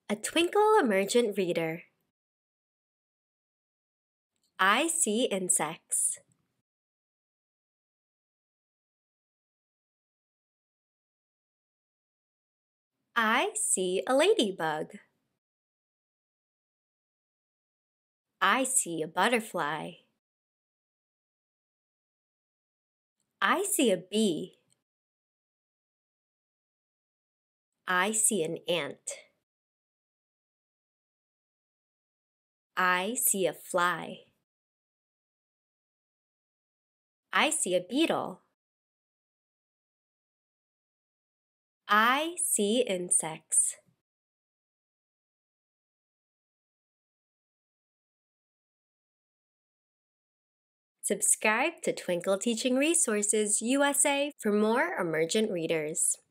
A Twinkl Emergent Reader. I see insects. I see a ladybug. I see a butterfly. I see a bee. I see an ant. I see a fly. I see a beetle. I see insects. Subscribe to Twinkl Teaching Resources USA for more Emergent readers.